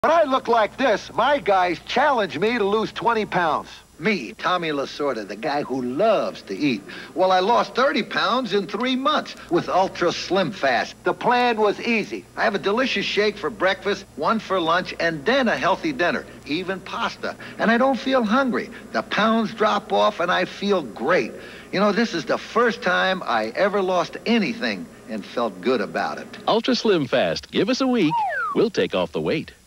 When I look like this, my guys challenge me to lose 20 pounds. Me, Tommy Lasorda, the guy who loves to eat. Well, I lost 30 pounds in 3 months with Ultra Slim Fast. The plan was easy. I have a delicious shake for breakfast, one for lunch, and then a healthy dinner, even pasta. And I don't feel hungry. The pounds drop off, and I feel great. You know, this is the first time I ever lost anything and felt good about it. Ultra Slim Fast. Give us a week. We'll take off the weight.